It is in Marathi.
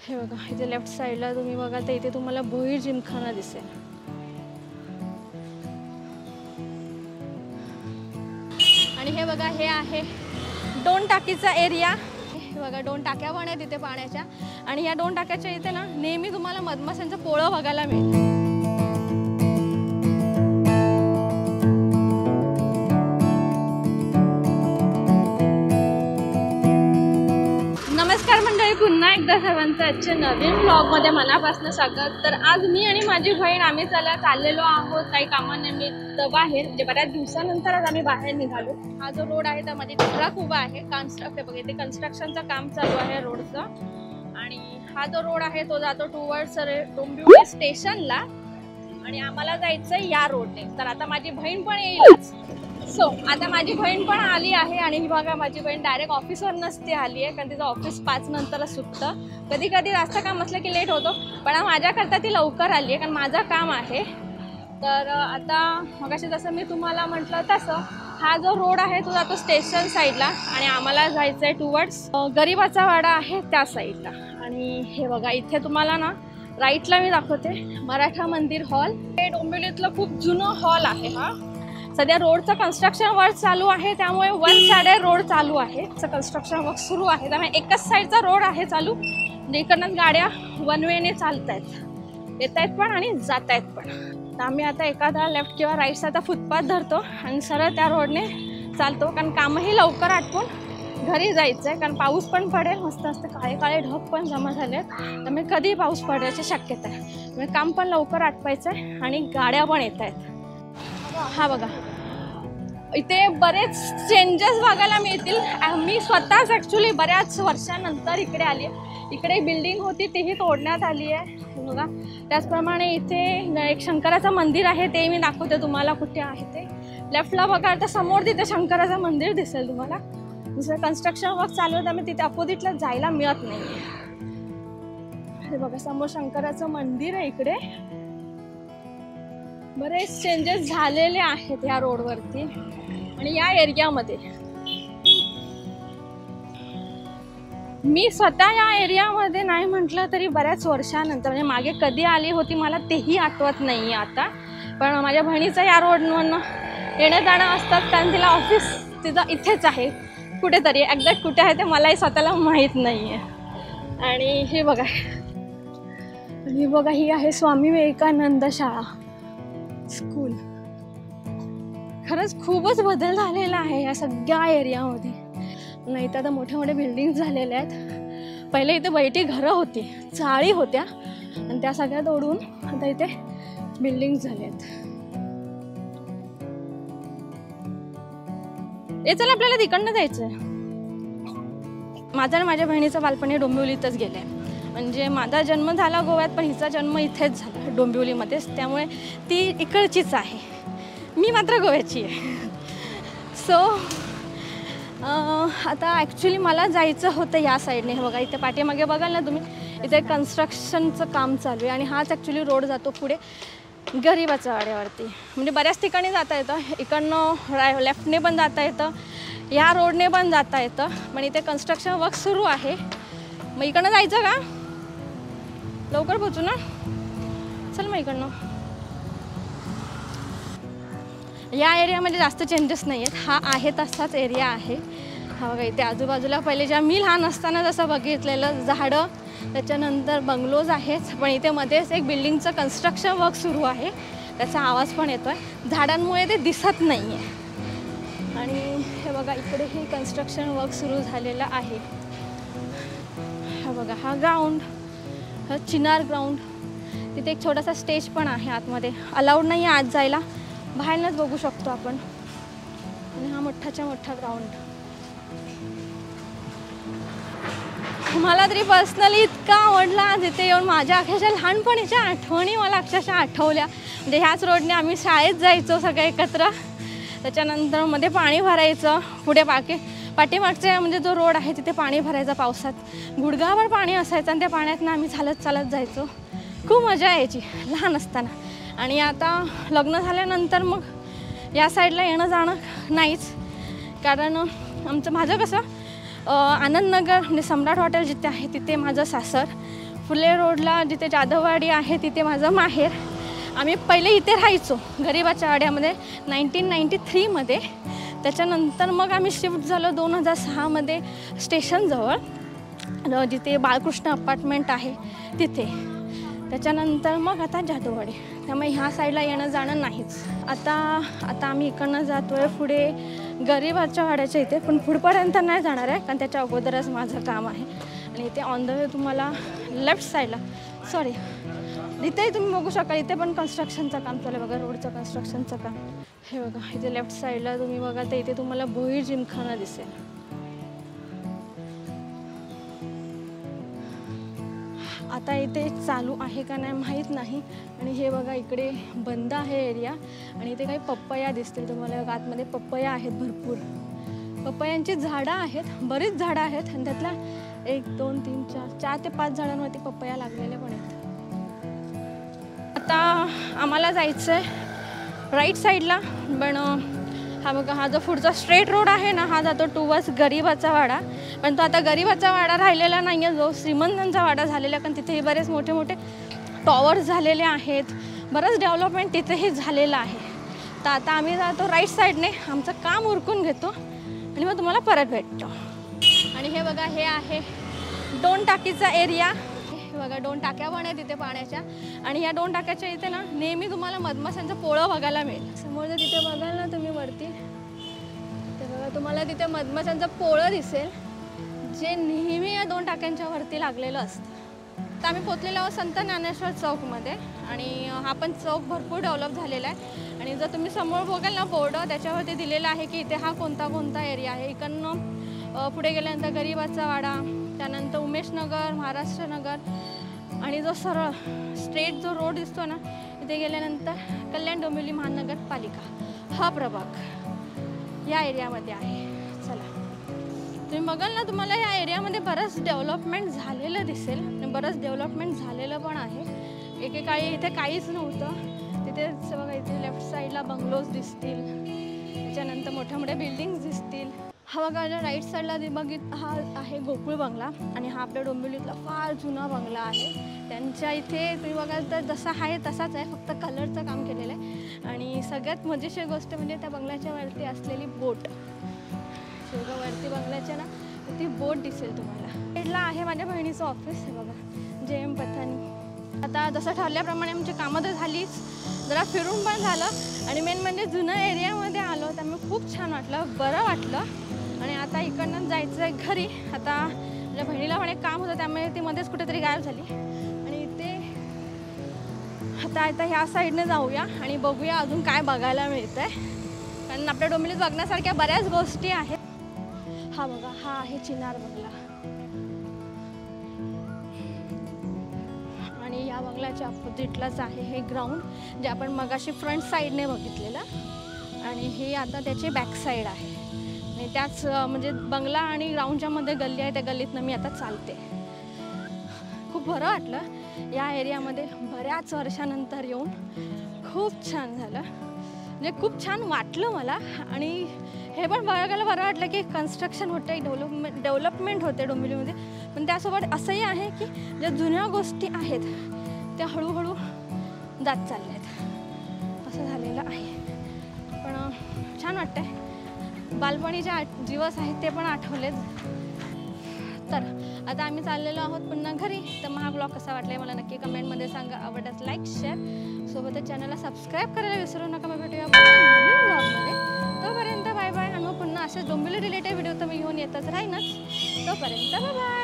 हे बघा, इथे लेफ्ट साईडला तुम्ही बघा तर इथे तुम्हाला भोईर जिमखाना दिसेल. आणि हे बघा, हे आहे दोन टाकीचा एरिया. हे बघा, दोन टाक्या पण आहेत इथे पाण्याच्या. आणि या दोन टाक्याच्या इथे ना नेहमी तुम्हाला मधमाशांचं पोळं बघायला मिळेल. नमस्कार मंडळी, पुन्हा एकदा सर्वांचं आजच्या नवीन ब्लॉगमध्ये मनापासून स्वागत. तर आज मी आणि माझी बहीण आम्ही चाललेलो आहोत काही कामानिमित्त बाहेर. म्हणजे बऱ्याच दिवसानंतर आज आम्ही बाहेर निघालो. हा जो रोड आहे त्यामध्ये ट्रक उभा आहे. बघा, इथे कन्स्ट्रक्शनचं काम चालू आहे रोडचं. आणि हा जो रोड आहे तो जातो टुवर्ड्स डोंबिवली स्टेशनला. आणि आम्हाला जायचं या रोडने. तर आता माझी बहीण पण येईलच. आता माझी बहीण पण आली आहे. आणि ही बघा, माझी बहीण डायरेक्ट ऑफिसवर नसते आली आहे, कारण तिचं ऑफिस 5 नंतरच सुटतं. कधी कधी जास्त काम असलं की लेट होतो, पण माझ्याकरता ती लवकर आली आहे कारण माझं काम आहे. तर आता मगाशी जसं मी तुम्हाला म्हटलं तसं हा जो रोड आहे तो जातो स्टेशन साईडला. आणि आम्हाला जायचं आहे टुवर्ड्स गरिबाचा वाडा आहे त्या साईडला. आणि हे बघा, इथे तुम्हाला ना राईटला मी दाखवते मराठा मंदिर हॉल. हे डोंबिवलीतलं खूप जुनं हॉल आहे. हा सध्या रोडचं कन्स्ट्रक्शन वर्क चालू आहे, त्यामुळे वन साइड रोड चालू आहे. कन्स्ट्रक्शन वर्क सुरू आहे, त्यामुळे एकच साईडचा रोड आहे चालू. म्हणजे इकडनंच गाड्या वन वेने चालत आहेत, येत आहेत पण आणि जात आहेत पण. तर आम्ही आता एखादा लेफ्ट किंवा राईट साईडचा फुटपाथ धरतो आणि सरळ त्या रोडने चालतो, कारण कामही लवकर आटपून घरी जायचं आहे. कारण पाऊस पण पडेल, मस्त मस्त काळे काळे ढग पण जमा झाले आहेत, त्यामुळे कधी पाऊस पडायची शक्यता आहे. त्यामुळे काम पण लवकर आटपायचं आहे आणि गाड्या पण येत आहेत. हा बघा, इथे बरेच चेंजेस बघायला मिळतील. मी स्वतःच ॲक्च्युली बऱ्याच वर्षानंतर इकडे आली आहे. इकडे बिल्डिंग होती तीही तोडण्यात आली आहे बघा. त्याचप्रमाणे इथे एक शंकराचं मंदिर आहे, ते मी दाखवते तुम्हाला कुठे आहे ते. लेफ्टला बघा तर समोर तिथे शंकराचं मंदिर दिसेल तुम्हाला. दुसरं कन्स्ट्रक्शन वर्क चालू आहे, त्यामुळे तिथे अपोजिटला जायला मिळत नाही. हे बघा, समोर शंकराचं मंदिर आहे. इकडे बरेच चेंजेस झालेले आहेत या रोडवरती आणि या एरियामध्ये. मी स्वतः या एरियामध्ये नाही म्हटलं तरी बऱ्याच वर्षानंतर, म्हणजे मागे कधी आली होती मला तेही आठवत नाही आता. पण माझ्या बहिणीचं या रोडवरनं येणं जाणं असतात, कारण तिला ऑफिस तिथं इथेच आहे कुठेतरी. एक्झॅक्ट कुठे आहे ते मलाही स्वतःला माहीत नाही आहे. आणि हे बघा, ही आहे स्वामी विवेकानंद शाळा स्कूल. खरंच खूपच बदल झालेला आहे या सगळ्या एरियामध्ये. नाही तर आता मोठ्या मोठ्या बिल्डिंग्स झालेल्या आहेत. पहिले इथे बैठी घरं होती, चाळी होत्या, आणि त्या सगळ्या तोडून आता इथे बिल्डिंग्स झाल्या आहेत. चला आपल्याला तिकडनं जायचं आहे. माझं आणि माझ्या बहिणीचं बालपण हे डोंबिवलीतच गेलं आहे. म्हणजे माझा जन्म झाला गोव्यात, पण हिचा जन्म इथेच झाला डोंबिवलीमध्येच, त्यामुळे ती इकडचीच आहे. मी मात्र गोव्याची आहे. सो आता ॲक्च्युली मला जायचं होतं या साईडने. हे बघा, इथे पाठीमागे बघाल ना तुम्ही, इथे कन्स्ट्रक्शनचं काम चालू आहे. आणि हाच ॲक्च्युली रोड जातो पुढे गरिबाच्या वाड्यावरती. म्हणजे बऱ्याच ठिकाणी जाता येतं, इकडनं लेफ्टने पण जाता येतं, या रोडने पण जाता येतं. पण इथे कन्स्ट्रक्शन वर्क सुरू आहे. मग इकडनं जायचं का? लवकर पोचू ना. चल मग इकडनं. या एरियामध्ये जास्त चेंजेस नाही आहेत. हा आहे तसाच एरिया आहे. हा बघा, इथे आजूबाजूला पहिले ज्या मी लहान असताना जसं बघितलेलं झाडं, त्याच्यानंतर बंगलोज आहेत. पण इथे मध्येच एक बिल्डिंगचं कन्स्ट्रक्शन वर्क सुरू आहे, त्याचा आवाज पण येतो आहे. झाडांमुळे ते दिसत नाही आहे. आणि हे बघा, इकडेही कन्स्ट्रक्शन वर्क सुरू झालेलं आहे. हा बघा, हा ग्राउंड, हा चिनार ग्राउंड. तिथे एक छोटासा स्टेज पण आहे आतमध्ये. अलाउड नाही आहे आत जायला, बाहेरनंच बघू शकतो आपण. आणि हा मोठाच्या मोठा ग्राउंड. मला तरी पर्सनली इतका आवडला तिथे येऊन. माझ्या अक्षरशः लहानपणीच्या आठवणी मला अक्षरशः आठवल्या. म्हणजे ह्याच रोडने आम्ही शाळेत जायचो सगळे एकत्र. त्याच्यानंतर मध्ये पाणी भरायचं, पुढे पाठीमागचे म्हणजे जो रोड आहे तिथे पाणी भरायचं पावसात. गुडघावर पाणी असायचं आणि त्या पाण्यातनं आम्ही चालत जायचो. खूप मजा यायची लहान असताना. आणि आता लग्न झाल्यानंतर मग या साईडला येणं जाणं नाहीच, कारण माझं कसं आनंदनगर म्हणजे सम्राट हॉटेल जिथे आहे तिथे माझं सासर. फुले रोडला जिथे जाधववाडी आहे तिथे माझं माहेर. आम्ही पहिले इथे राहायचो गरिबाच्या वाड्यामध्ये 1993मध्ये. त्याच्यानंतर मग आम्ही शिफ्ट झालो 2006मध्ये स्टेशनजवळ जिथे बाळकृष्ण अपार्टमेंट आहे तिथे. त्याच्यानंतर मग आता जाधववाडी. त्यामुळे ह्या साईडला येणं जाणं नाहीच. आता आम्ही इकडनं जातो आहे पुढे गरिबाच्या वाड्याच्या इथे, पण पुढपर्यंत नाही जाणार आहे कारण त्याच्या अगोदरच माझं काम आहे. आणि इथे ऑन द वे तुम्हाला लेफ्ट साईडला इथेही तुम्ही बघू शकाल, इथे पण कन्स्ट्रक्शनचं काम चालू आहे बघा, रोडचं कन्स्ट्रक्शनचं काम. हे बघा इथे लेफ्ट साईडला तुम्ही बघा तर इथे तुम्हाला भोईर जिमखाना दिसेल. आता इथे चालू आहे का नाही माहीत नाही. आणि हे बघा इकडे बंद आहे एरिया आणि इथे काही पपया दिसतील तुम्हाला. आतमध्ये पपया आहेत भरपूर. पपयांची झाडं आहेत, बरीच झाडं आहेत आणि त्यातल्या 1 2 3 4 ते 5 झाडांवरती पपया लागलेल्या पण आहेत. आता आम्हाला जायचं आहे राईट साईडला, पण हा बघा हा जो पुढचा स्ट्रेट रोड आहे ना हा जातो टुवर्ड्स गरिबाचा वाडा. पण तो आता गरिबाचा वाडा राहिलेला नाही आहे, जो श्रीमंतांचा वाडा झालेला. कारण तिथेही बरेच मोठे मोठे टॉवर्स झालेले आहेत, बरंच डेव्हलपमेंट तिथेही झालेलं आहे. तर आता आम्ही जातो राईट साईडने, आमचं काम उरकून घेतो आणि मग तुम्हाला परत भेटतो. आणि हे बघा हे आहे 2 टाकीचा एरिया. हे बघा 2 टाक्या पण आहेत तिथे पाण्याच्या. आणि ह्या 2 टाक्याच्या इथे ना नेहमी तुम्हाला मधमाशांचं पोळं बघायला मिळेल. समोर जर तिथे बघाल ना तुम्ही वरती, तर बघा तुम्हाला तिथे मधमाशांचं पोळं दिसेल जे नेहमी या 2 टाक्यांच्या वरती लागलेलं असतं. तर आम्ही पोचलेलो आहोत संत ज्ञानेश्वर चौकमध्ये. आणि हा पण चौक भरपूर डेव्हलप झालेला आहे. आणि जर तुम्ही समोर बघाल ना बोर्ड, त्याच्यावरती दिलेलं आहे की इथे हा कोणता एरिया आहे. इकडनं पुढे गेल्यानंतर गरिबाचा वाडा, त्यानंतर उमेशनगर, महाराष्ट्रनगर आणि जो सरळ स्ट्रेट जो रोड दिसतो ना इथे गेल्यानंतर कल्याण डोंबिवली महानगरपालिका हा प्रभाग या एरियामध्ये आहे. चला तुम्ही बघाल ना तुम्हाला या एरियामध्ये बरंच डेव्हलपमेंट झालेलं दिसेल आणि बरंच डेव्हलपमेंट झालेलं पण आहे. एकेकाळी इथे काहीच नव्हतं. तिथे बघा इथे लेफ्ट साईडला बंगलोज दिसतील, त्याच्यानंतर मोठ्या मोठ्या बिल्डिंग्स दिसतील. हा बघा राईट साईडला हा आहे गोकुळ बंगला आणि हा आपल्या डोंबिवलीतला फार जुना बंगला आहे. त्यांच्या इथे तुम्ही बघाल तर जसा आहे तसाच आहे, फक्त कलरचं काम केलेलं आहे. आणि सगळ्यात मजेशीर गोष्ट म्हणजे त्या बंगल्याच्या वरती असलेली बोट. वरती बंगल्याच्या ना ती बोट दिसेल तुम्हाला. साईडला आहे माझ्या बहिणीचं ऑफिस. हे बघा JM पथानी. आता जसं ठरल्याप्रमाणे आमची कामं तर झालीच, जरा फिरून पण झालं आणि मेन म्हणजे जुन्या एरियामध्ये आलो त्यामुळे खूप छान वाटलं, बरं वाटलं. आणि आता इकडनं जायचं आहे घरी. आता माझ्या बहिणीला पण एक काम होतं त्यामुळे ती मध्येच कुठेतरी गायब झाली. आणि इथे आता ह्या साईडने जाऊया आणि बघूया अजून काय बघायला मिळतं आहे. कारण आपल्या डोंबिवलीत बघण्यासारख्या बऱ्याच गोष्टी आहेत. हा बघा हा आहे चिनार बंगला. आणि या बंगल्याच्या अपोजिटलाच आहे हे ग्राउंड जे आपण मगाशी फ्रंट साईडने बघितलेलं. आणि हे आता त्याची बॅक साईड आहे. आणि त्याच म्हणजे बंगला आणि ग्राउंडच्या मध्ये गल्ली आहे, त्या गल्लीतनं मी आता चालते. खूप बरं वाटलं या एरियामध्ये बऱ्याच वर्षानंतर येऊन. खूप छान झालं, म्हणजे खूप छान वाटलं मला. आणि हे पण बघायला बरं वाटलं की कन्स्ट्रक्शन होते, डेव्हलपमेंट होते डोंबिवलीमध्ये. पण त्यासोबत असंही आहे की ज्या जुन्या गोष्टी आहेत त्या हळूहळू जात चालल्या आहेत, असं झालेलं आहे. पण छान वाटतंय. बालपणीचे दिवस आहेत ते पण आठवलेत. तर आता आम्ही चाललेलो आहोत पुन्हा घरी. तर हा ब्लॉग कसा वाटला मला नक्की कमेंटमध्ये सांगा. आवडल्यास लाईक शेअर, सोबतच चॅनलला सबस्क्राईब करायला विसरू नका. मग भेटूया ब्लॉगमध्ये. तोपर्यंत बाय बाय. आणि मग पुन्हा असे डोंबिवली रिलेटेड व्हिडिओ तर मी घेऊन येतच राहीनच. तोपर्यंत बाय बाय.